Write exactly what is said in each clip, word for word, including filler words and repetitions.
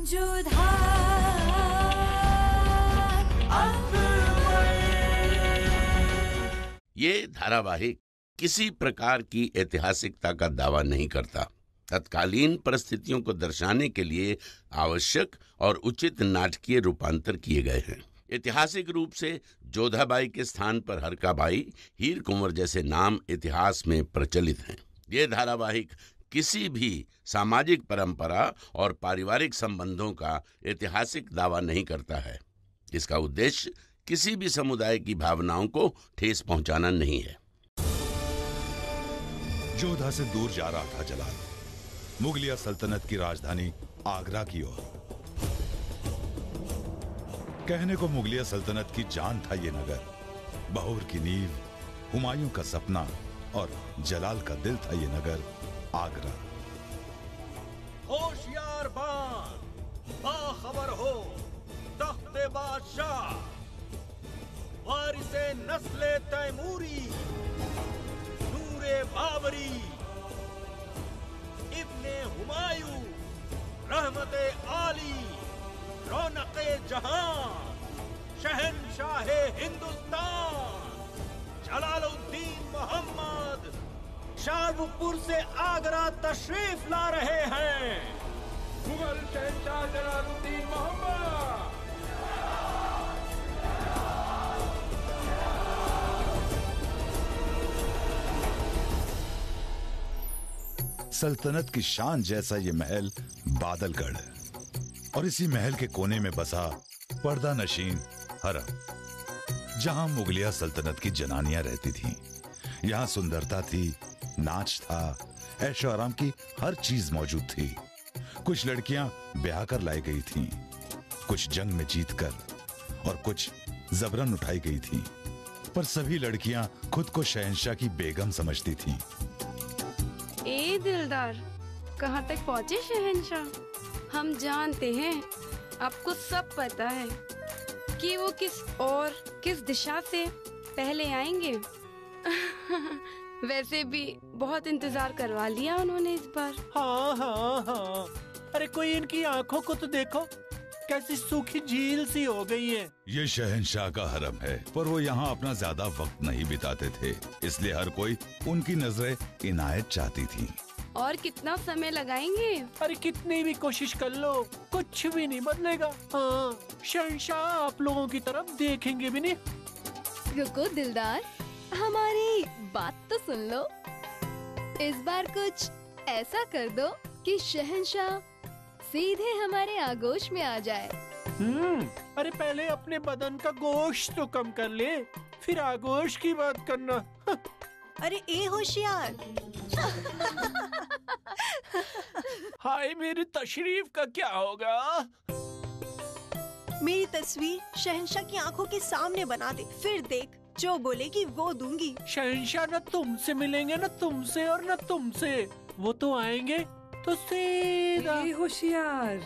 ये धारावाहिक किसी प्रकार की ऐतिहासिकता का दावा नहीं करता। तत्कालीन परिस्थितियों को दर्शाने के लिए आवश्यक और उचित नाटकीय रूपांतर किए गए हैं। ऐतिहासिक रूप से जोधाबाई के स्थान पर हरकाबाई, हीर कुंवर जैसे नाम इतिहास में प्रचलित हैं। ये धारावाहिक किसी भी सामाजिक परंपरा और पारिवारिक संबंधों का ऐतिहासिक दावा नहीं करता है। इसका उद्देश्य किसी भी समुदाय की भावनाओं को ठेस पहुंचाना नहीं है। जोधा से दूर जा रहा था जलाल, मुगलिया सल्तनत की राजधानी आगरा की ओर। कहने को मुगलिया सल्तनत की जान था ये नगर, बहूर की नींव, हुमायूं का सपना, और जलाल का दिल था ये नगर आगरा। होशियार बान, बाखबर हो तख्ते बादशाह, वारिसे नस्ले तैमूरी, नूरे बाबरी, इब्ने हुमायूं, रहमते आली, रौनके जहां, शहंशाहे हिंदुस्तान, जलालुद्दीन मोहम्मद शाहरुखपुर से आगरा तशरीफ ला रहे हैं। मुगल शहंशाह जलालुद्दीन मोहम्मद। सल्तनत की शान जैसा ये महल बादलगढ़ है, और इसी महल के कोने में बसा पर्दा नशीन हरम, जहां मुगलिया सल्तनत की जनानियां रहती थीं। यहां सुंदरता थी, नाच था, ऐशो आराम की हर चीज मौजूद थी। कुछ लड़कियां ब्याह कर लाई गई थीं, कुछ जंग में जीतकर, और कुछ जबरन उठाई गई थीं। पर सभी लड़कियां खुद को शहंशाह की बेगम समझती थीं। ए दिलदार, कहाँ तक पहुँचे शहंशाह? हम जानते हैं, आपको सब पता है कि वो किस और किस दिशा से पहले आएंगे। वैसे भी बहुत इंतजार करवा लिया उन्होंने इस बार। हाँ हाँ हाँ, अरे कोई इनकी आंखों को तो देखो, कैसी सूखी झील सी हो गई है। ये शहंशाह का हरम है, पर वो यहाँ अपना ज्यादा वक्त नहीं बिताते थे, इसलिए हर कोई उनकी नजरें इनायत चाहती थी। और कितना समय लगाएंगे? अरे कितनी भी कोशिश कर लो, कुछ भी नहीं बदलेगा। हाँ, शहंशाह आप लोगों की तरफ देखेंगे भी नहीं। रुको दिलदार, हमारी बात तो सुन लो। इस बार कुछ ऐसा कर दो कि शहंशाह सीधे हमारे आगोश में आ जाए। हम्म, अरे पहले अपने बदन का गोश्त तो कम कर ले, फिर आगोश की बात करना। अरे ए होशियार, हाय मेरी तशरीफ का क्या होगा? मेरी तस्वीर शहंशाह की आंखों के सामने बना दे, फिर देख जो बोलेगी वो दूंगी। शहंशाह न तुमसे मिलेंगे, न तुमसे और न तुमसे, वो तो आएंगे तो सीधा। होशियार,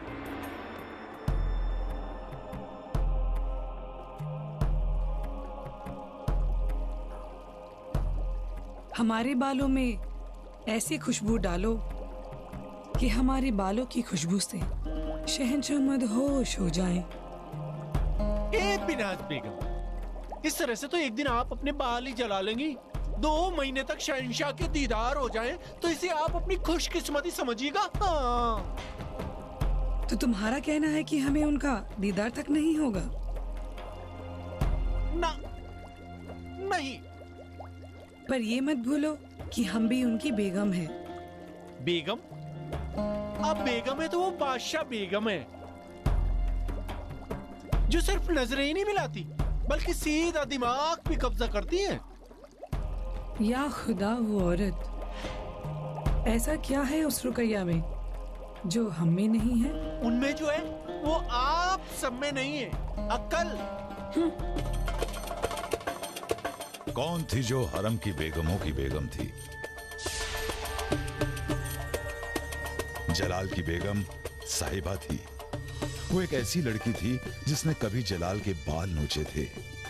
हमारे बालों में ऐसी खुशबू डालो कि हमारे बालों की खुशबू से शहंशाह मदहोश हो जाएं। ए बिनाज बेगम, इस तरह से तो एक दिन आप अपने बाल ही जला लेंगी। दो महीने तक शहंशाह के दीदार हो जाएं, तो इसे आप अपनी खुशकिस्मती समझिएगा। हाँ। तो तुम्हारा कहना है कि हमें उनका दीदार तक नहीं होगा? ना, नहीं। पर ये मत भूलो कि हम भी उनकी बेगम हैं। बेगम? अब बेगम है तो वो बादशाह बेगम है, जो सिर्फ नजरें ही नहीं मिलाती बल्कि सीधा दिमाग भी कब्जा करती है। या खुदा, वो औरत, ऐसा क्या है उस रुकैया में जो हम में नहीं है? उनमें जो है वो आप सब में नहीं है, अक्ल। कौन थी जो हरम की बेगमों की बेगम थी? जलाल की बेगम साहिबा थी। वो एक ऐसी लड़की थी जिसने कभी जलाल के बाल नोचे थे,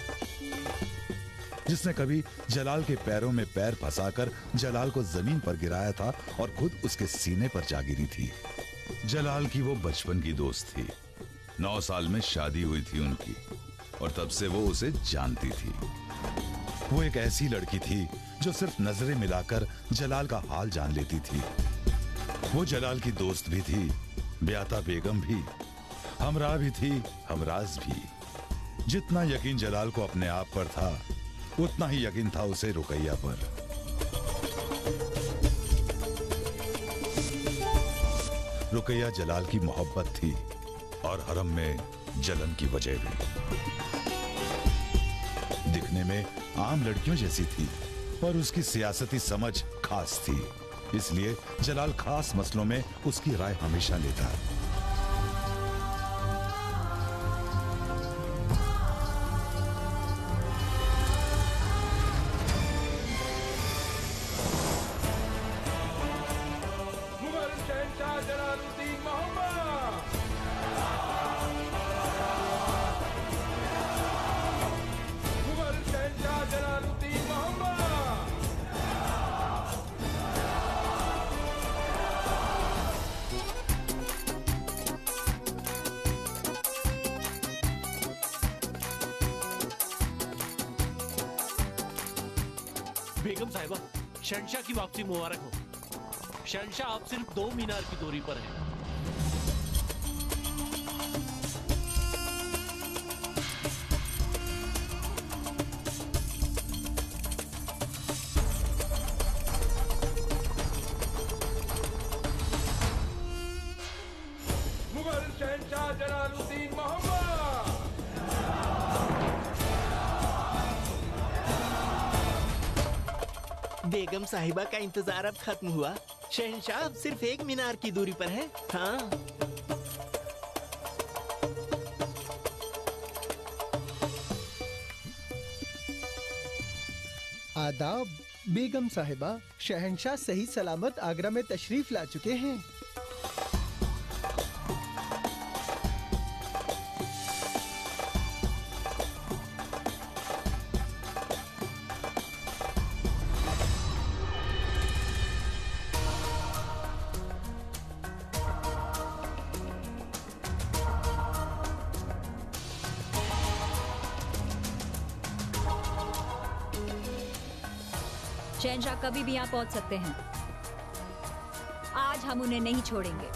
जिसने कभी जलाल के पैरों में पैर फंसाकर जलाल को जमीन पर गिराया था और खुद उसके सीने पर जा गिरी थी। जलाल की वो बचपन की दोस्त थी। नौ साल में शादी हुई थी उनकी और तब से वो उसे जानती थी। वो एक ऐसी लड़की थी जो सिर्फ नजरें मिलाकर जलाल का हाल जान लेती थी। वो जलाल की दोस्त भी थी, ब्याता बेगम भी, हमरा भी थी, हमराज भी। जितना यकीन जलाल को अपने आप पर था, उतना ही यकीन था उसे रुकैया पर। रुकैया जलाल की मोहब्बत थी और हरम में जलन की वजह भी। दिखने में आम लड़कियों जैसी थी, पर उसकी सियासती समझ खास थी। इसलिए जलाल खास मसलों में उसकी राय हमेशा लेता। बेगम साहिबा, शहंशाह की वापसी मुबारक हो। शहंशाह आप सिर्फ दो मीनार की दूरी पर हैं। मुगल शहंशाह जलालुद्दीन मोहम्मद। बेगम साहिबा का इंतजार अब खत्म हुआ। शहंशाह अब सिर्फ एक मीनार की दूरी पर है। हाँ, आदाब बेगम साहिबा, शहंशाह सही सलामत आगरा में तशरीफ ला चुके हैं। शहंशाह कभी भी यहाँ पहुँच सकते हैं। आज हम उन्हें नहीं छोड़ेंगे।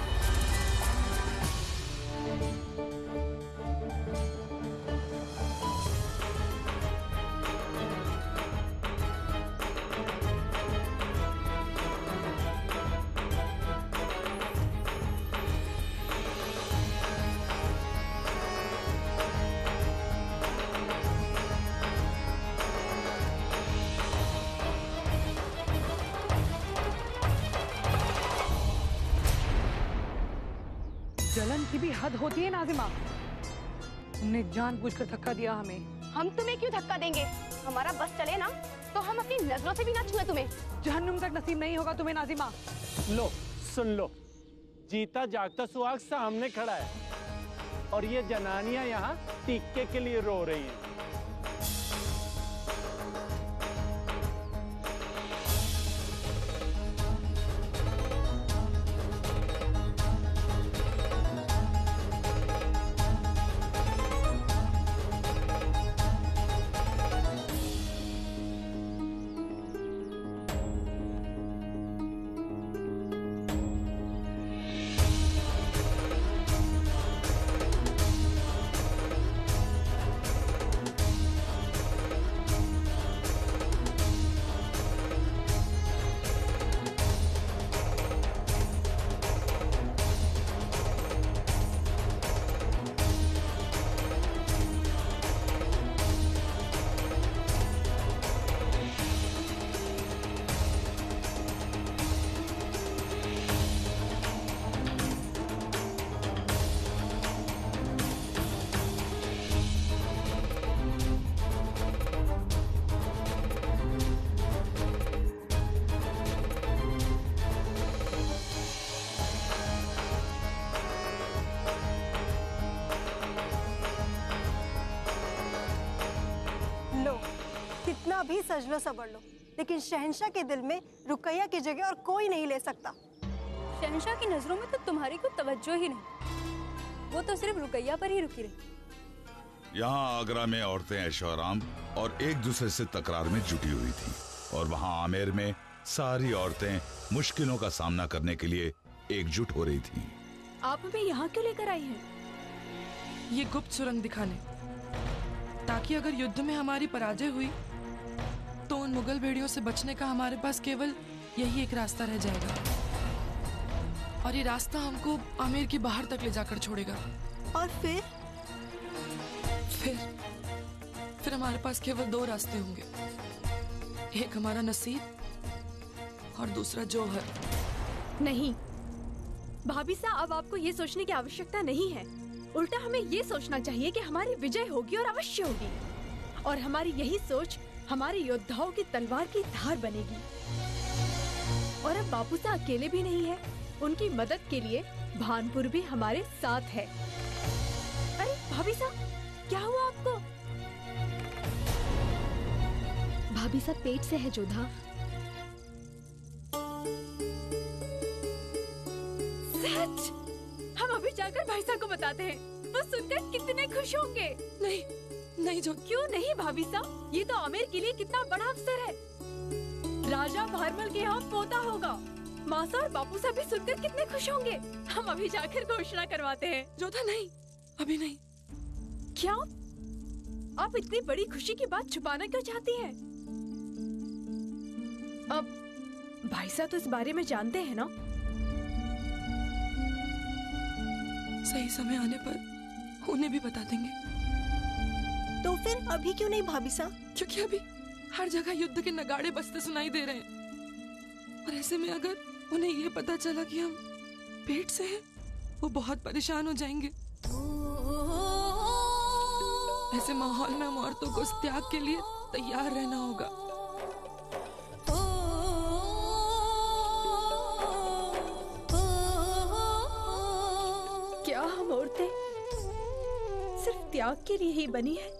जलन की भी हद होती है नाजिमा। तुमने जानबूझकर धक्का दिया हमें। हम तुम्हें क्यों धक्का देंगे? हमारा बस चले ना तो हम अपनी नजरों से भी ना छुए तुम्हें। जहन्नुम तक नसीब नहीं होगा तुम्हें नाजिमा। लो सुन लो, जीता जागता सुहाग सामने खड़ा है और ये जनानियां यहाँ टीके के लिए रो रही हैं। कितना भी सज लो सबर लो, लेकिन शहंशाह के दिल में रुकैया की जगह और कोई नहीं ले सकता। शहंशाह की नजरों में तो तुम्हारी कोई तवज्जो ही नहीं, वो तो सिर्फ रुकैया पर ही रुकी रही। यहाँ आगरा में औरतें ऐशो आराम और एक दूसरे से तकरार में जुटी हुई थीं, और वहाँ आमेर में सारी औरतें मुश्किलों का सामना करने के लिए एकजुट हो रही थीं। आप हमें यहाँ क्यों लेकर आई हैं? ये गुप्त सुरंग दिखाने, ताकि अगर युद्ध में हमारी पराजय हुई तो उन मुगल भेड़ियों से बचने का हमारे पास केवल यही एक रास्ता रह जाएगा, और ये रास्ता हमको आमेर के बाहर तक ले जाकर छोड़ेगा। और फिर फिर फिर हमारे पास केवल दो रास्ते होंगे, एक हमारा नसीब और दूसरा जौहर। नहीं भाभी साहब, अब आपको ये सोचने की आवश्यकता नहीं है। उल्टा हमें ये सोचना चाहिए कि हमारी विजय होगी और अवश्य होगी, और हमारी यही सोच हमारे योद्धाओं की तलवार की धार बनेगी। और अब बापू साहब अकेले भी नहीं है, उनकी मदद के लिए भानपुर भी हमारे साथ है। अरे भाभी साहब, क्या हुआ आपको? भाभी साहब पेट से है जोधा। सच? हम अभी जाकर भाई साहब को बताते हैं, वो सुनकर कितने खुश होंगे। नहीं नहीं जो क्यों नहीं भाभी साहब, ये तो आमेर के लिए कितना बड़ा अवसर है। राजा भारमल के यहाँ पोता होगा। मासा और बापू साहब भी सुनकर कितने खुश होंगे। हम अभी जाकर घोषणा करवाते हैं। जोधा नहीं, अभी नहीं। क्या आप इतनी बड़ी खुशी की बात छुपाना क्यों चाहती हैं? अब भाई साहब तो इस बारे में जानते हैं ना। सही समय आने पर उन्हें भी बता देंगे। तो फिर अभी क्यों नहीं भाभी साहब? क्योंकि अभी हर जगह युद्ध के नगाड़े बजते सुनाई दे रहे हैं, और ऐसे में अगर उन्हें ये पता चला कि हम पेट से हैं, वो बहुत परेशान हो जाएंगे। ऐसे माहौल में हम औरतों को इस त्याग के लिए तैयार रहना होगा। क्या हम औरतें सिर्फ त्याग के लिए ही बनी है?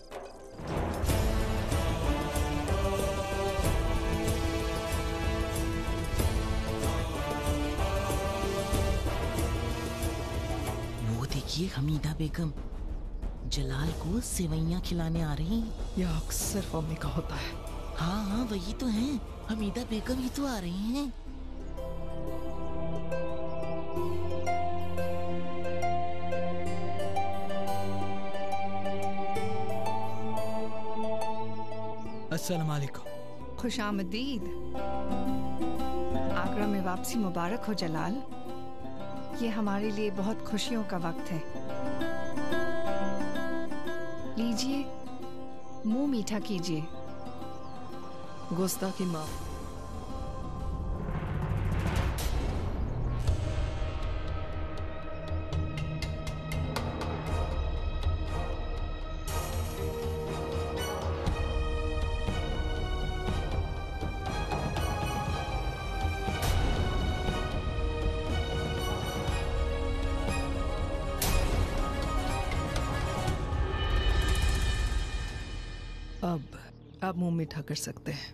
वो देखिए, हमीदा बेगम जलाल को सेवैयां खिलाने आ रही हैं। यह अक्सर मम्मी का होता है। हाँ हाँ वही तो हैं, हमीदा बेगम ही तो आ रही हैं। अस्सलाम वालेकुम। खुशामदीद। आगरा में वापसी मुबारक हो जलाल। ये हमारे लिए बहुत खुशियों का वक्त है। लीजिए, मुंह मीठा कीजिए। गुस्ताखी माफ। अब आप मुंह मीठा कर सकते हैं।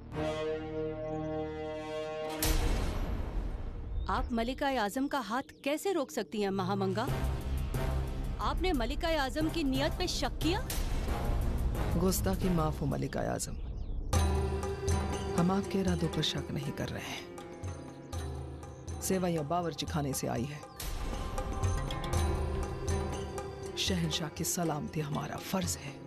आप मलिका आजम का हाथ कैसे रोक सकती हैं महामंगा? आपने मलिका आजम की नियत पे शक किया? गुस्ताखी माफ हो मलिका आजम, हम आपके इरादों पर शक नहीं कर रहे हैं। सेवैयां बावर्ची खाने से आई है। शहंशाह की सलामती हमारा फर्ज है।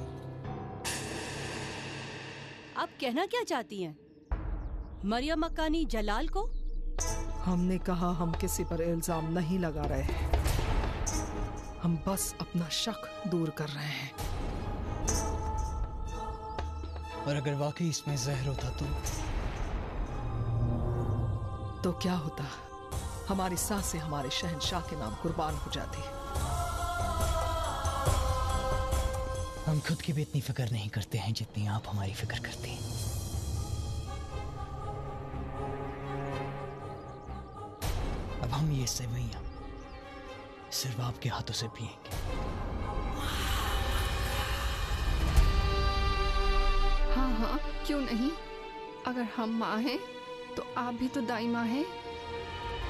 आप कहना क्या चाहती हैं? मरियम मक्कानी जलाल को? हमने कहा हम किसी पर इल्जाम नहीं लगा रहे हैं, हम बस अपना शक दूर कर रहे हैं। और अगर वाकई इसमें जहर होता तो तो क्या होता? हमारी सांसें हमारे शहंशाह के नाम कुर्बान हो जाती। हम खुद की भी इतनी फिक्र नहीं करते हैं जितनी आप हमारी फिक्र करती हैं। अब हम ये सेवैयां सिर्फ आपके हाथों से पिएंगे। हाँ हाँ, क्यों नहीं? अगर हम माँ हैं तो आप भी तो दाई माँ हैं।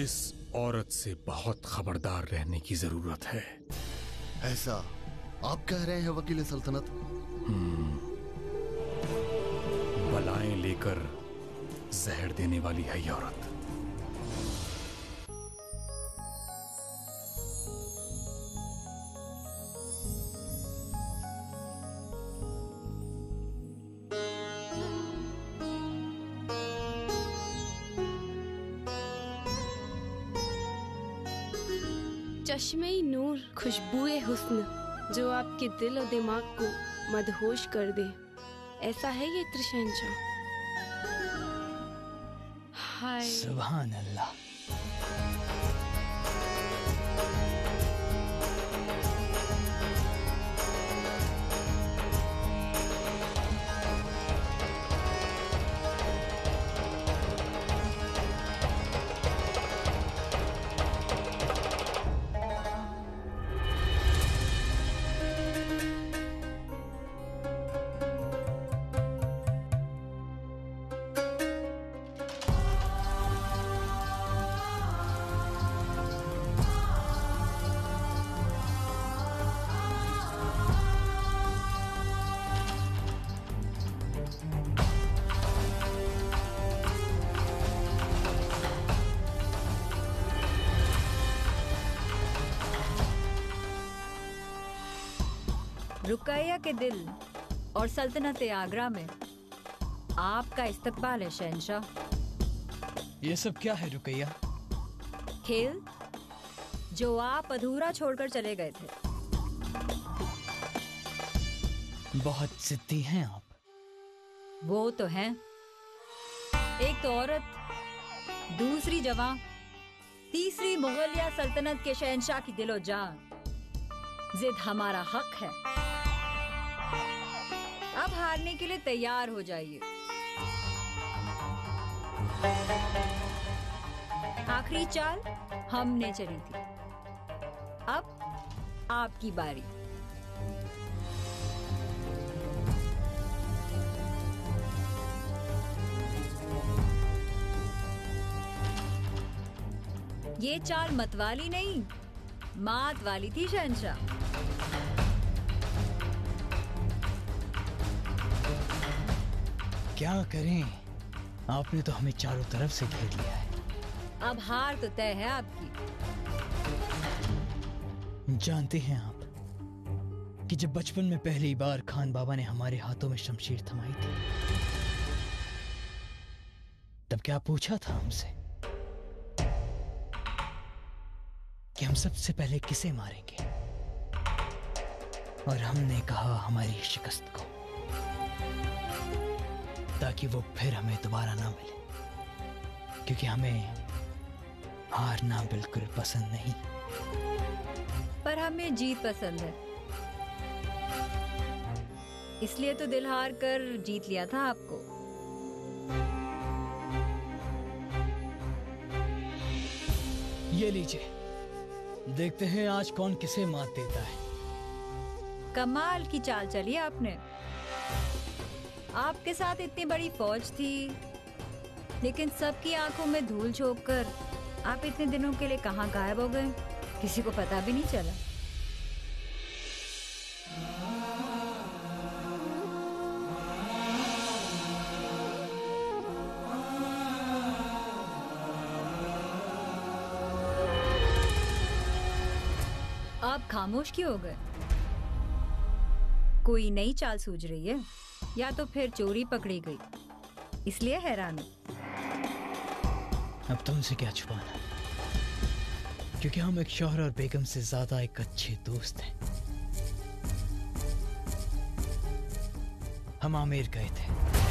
इस औरत से बहुत खबरदार रहने की जरूरत है। ऐसा आप कह रहे हैं वकील सल्तनत? हम्म, बलाएं लेकर जहर देने वाली है ये औरत। चश्मे नूर, खुशबुए हुस्न जो आपके दिल और दिमाग को मदहोश कर दे, ऐसा है ये इत्र शहंशाह। हाय सुभान अल्लाह। रुकैया के दिल और सल्तनत आगरा में आपका इस्तकबाल है शहंशाह। ये सब क्या है रुकैया? खेल जो आप अधूरा छोड़कर चले गए थे। बहुत जिद्दी हैं आप। वो तो हैं। एक तो औरत, दूसरी जवां, तीसरी मुगलिया सल्तनत के शहंशाह की दिलो जान। जिद हमारा हक है। अब हारने के लिए तैयार हो जाइए। आखिरी चाल हमने चली थी, अब आपकी बारी। ये चाल मतवाली नहीं, मात वाली थी शहंशाह। क्या करें, आपने तो हमें चारों तरफ से घेर लिया है। अब हार तो तय है आपकी। जानते हैं आप कि जब बचपन में पहली बार खान बाबा ने हमारे हाथों में शमशीर थमाई थी, तब क्या पूछा था हमसे कि हम सबसे पहले किसे मारेंगे? और हमने कहा हमारी शिकस्त को, ताकि वो फिर हमें दोबारा ना मिले, क्योंकि हमें हारना बिल्कुल पसंद नहीं। पर हमें जीत पसंद है, इसलिए तो दिल हार कर जीत लिया था आपको। ये लीजिए, देखते हैं आज कौन किसे मात देता है। कमाल की चाल चली आपने। आपके साथ इतनी बड़ी फौज थी, लेकिन सबकी आंखों में धूल झोंक कर आप इतने दिनों के लिए कहां गायब हो गए, किसी को पता भी नहीं चला। आप खामोश क्यों हो गए? कोई नई चाल सूझ रही है, या तो फिर चोरी पकड़ी गई, इसलिए हैरान हूं। अब तुमसे क्या छुपाना, क्योंकि हम एक शौहर और बेगम से ज्यादा एक अच्छे दोस्त हैं। हम आमेर गए थे,